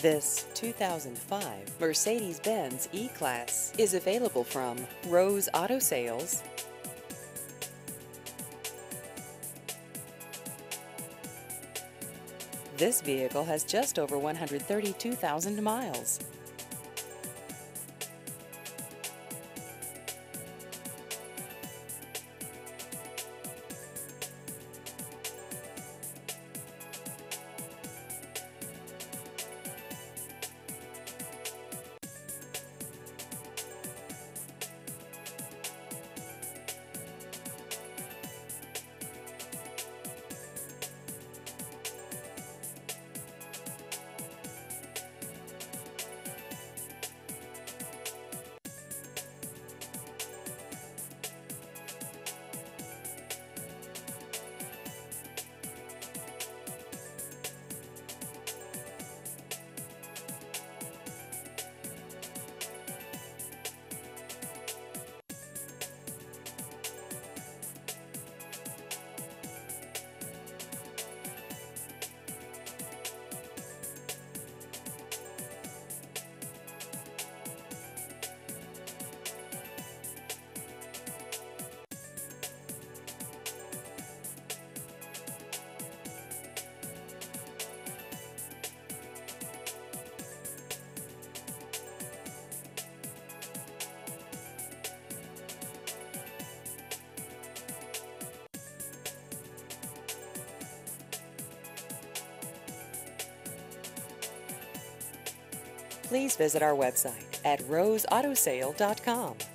This 2005 Mercedes-Benz E-Class is available from Rose Auto Sales. This vehicle has just over 132,000 miles. Please visit our website at roseautosale.com.